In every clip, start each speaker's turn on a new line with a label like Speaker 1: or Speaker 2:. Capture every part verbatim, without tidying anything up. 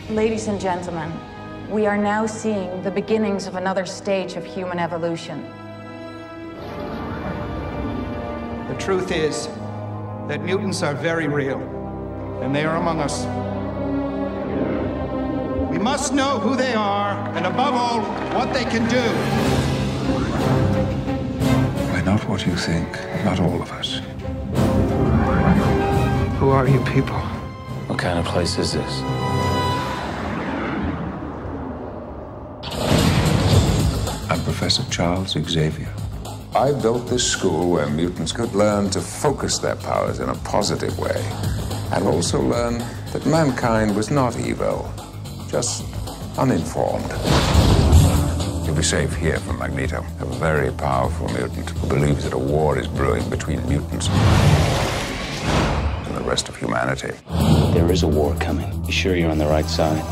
Speaker 1: Ladies and gentlemen, we are now seeing the beginnings of another stage of human evolution.
Speaker 2: The truth is that mutants are very real, and they are among us. We must know who they are, and above all, what they can do.
Speaker 3: We're not what you think, not all of us.
Speaker 2: Who are you people?
Speaker 4: What kind of place is this?
Speaker 3: I'm Professor Charles Xavier. I built this school where mutants could learn to focus their powers in a positive way, and also learn that mankind was not evil, just uninformed. You'll be safe here from Magneto, a very powerful mutant who believes that a war is brewing between mutants and the rest of humanity.
Speaker 4: There is a war coming. You sure you're on the right side?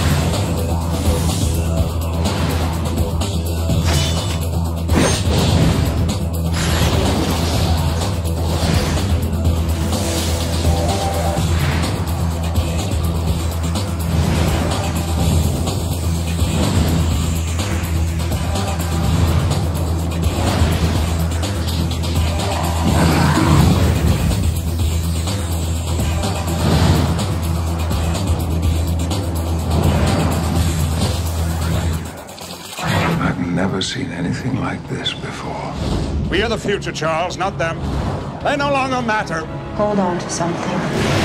Speaker 3: I've never seen anything like this before.
Speaker 5: We are the future, Charles, not them. They no longer matter.
Speaker 1: Hold on to something.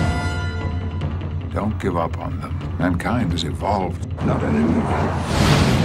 Speaker 3: Don't give up on them. Mankind has evolved, not anymore.